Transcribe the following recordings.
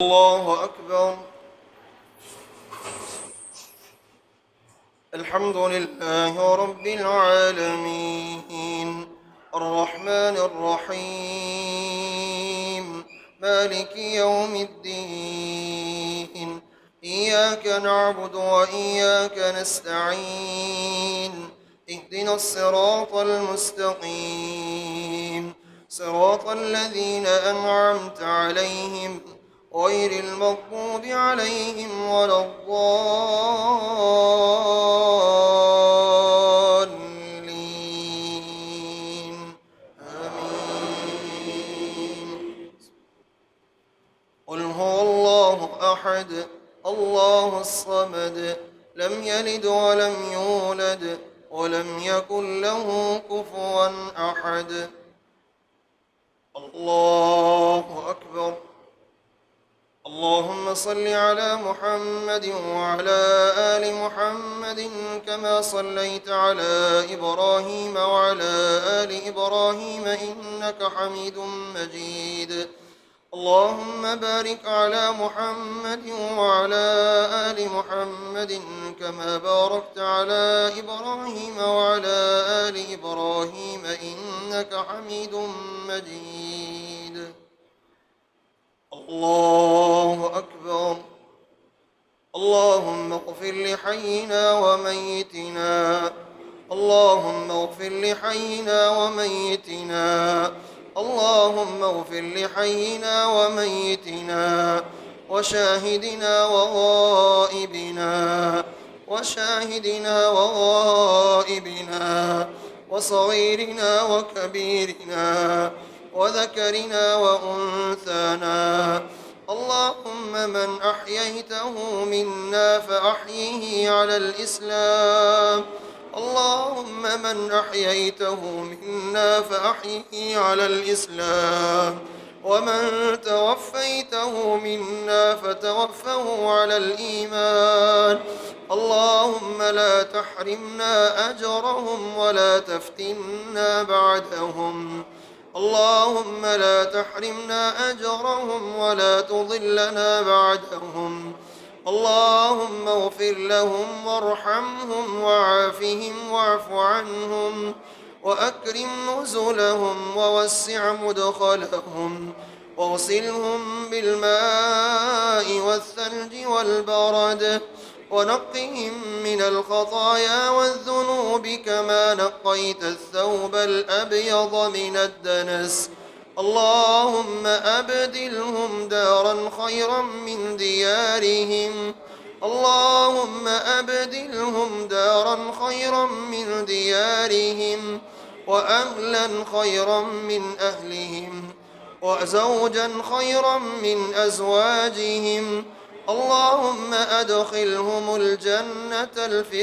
الله أكبر. الحمد لله رب العالمين الرحمن الرحيم مالك يوم الدين إياك نعبد وإياك نستعين اهدنا الصراط المستقيم صراط الذين أنعمت عليهم غير المغضوب عليهم ولا الضالين آمين. قل هو الله أحد الله الصمد لم يلد ولم يولد ولم يكن له كفوا أحد. الله أكبر. اللهم صل على محمد وعلى آل محمد كما صليت على إبراهيم وعلى آل إبراهيم إنك حميد مجيد. اللهم بارك على محمد وعلى آل محمد كما باركت على إبراهيم وعلى آل إبراهيم إنك حميد مجيد. الله أكبر. اللهم اغفر لحينا وميتنا اللهم اغفر لحينا وميتنا اللهم اغفر لحينا وميتنا وشاهدنا وغائبنا وصغيرنا وكبيرنا وذكرنا وأنثانا. اللهم من أحييته منا فأحيه على الإسلام اللهم من أحييته منا فأحيه على الإسلام ومن توفيته منا فتوفه على الإيمان. اللهم لا تحرمنا أجرهم ولا تفتنا بعدهم. اللهم لا تحرمنا أجرهم ولا تضلنا بعدهم. اللهم اغفر لهم وارحمهم وعافهم واعف عنهم وأكرم نزلهم ووسع مدخلهم واغسلهم بالماء والثلج والبرد ونقهم من الخطايا والذنوب كما نقيت الثوب الأبيض من الدنس. اللهم أبدلهم دارا خيرا من ديارهم اللهم أبدلهم دارا خيرا من ديارهم وأهلا خيرا من أهلهم وزوجا خيرا من أزواجهم. اللهم أدخلهم الجنة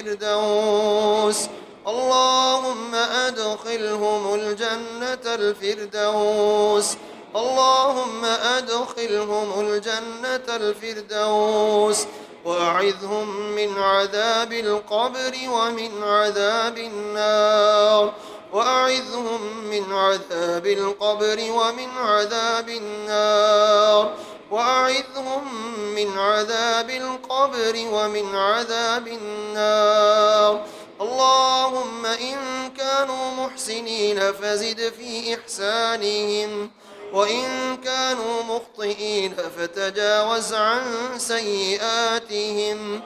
الفردوس اللهم أدخلهم الجنة الفردوس اللهم أدخلهم الجنة الفردوس وأعذهم من عذاب القبر ومن عذاب النار وأعذهم من عذاب القبر ومن عذاب النار وأعذهم من عذاب القبر ومن عذاب النار. اللهم إن كانوا محسنين فزد في إحسانهم وإن كانوا مخطئين فتجاوز عن سيئاتهم.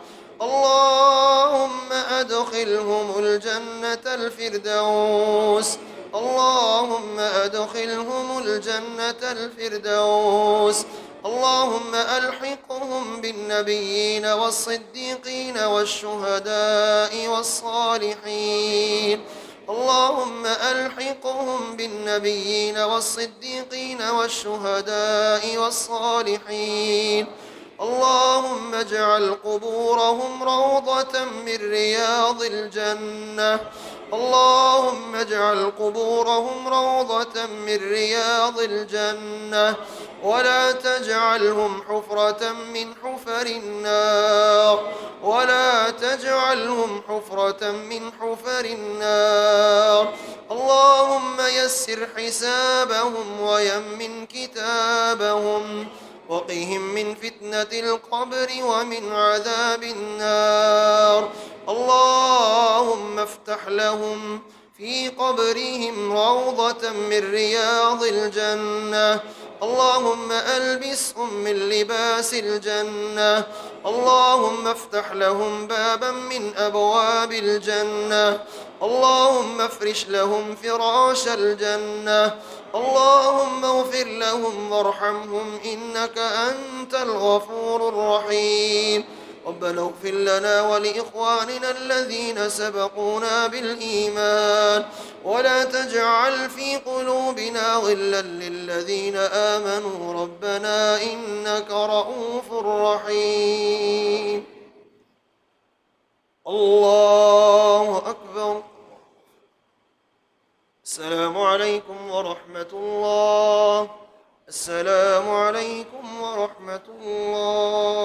اللهم أدخلهم الجنة الفردوس اللهم أدخلهم الجنة الفردوس. اللهم ألحقهم بالنبيين والصديقين والشهداء والصالحين. اللهم ألحقهم بالنبيين والصديقين والشهداء والصالحين. اللهم اجعل قبورهم روضة من رياض الجنة اللهم اجعل قبورهم روضة من رياض الجنة ولا تجعلهم حفرة من حفر النار ولا تجعلهم حفرة من حفر النار. اللهم يسر حسابهم ويمن كتابهم وقهم من فتنة القبر ومن عذاب النار. اللهم افتح لهم في قبرهم روضة من رياض الجنة. اللهم ألبسهم من لباس الجنة. اللهم افتح لهم بابا من أبواب الجنة. اللهم افرش لهم فراش الجنة. اللهم اغفر لهم وارحمهم إنك أنت الغفور الرحيم. ربنا اغفر لنا ولإخواننا الذين سبقونا بالإيمان ولا تجعل في قلوبنا غلا للذين آمنوا ربنا إنك رؤوف رحيم. الله أكبر. السلام عليكم ورحمة الله. السلام عليكم ورحمة الله.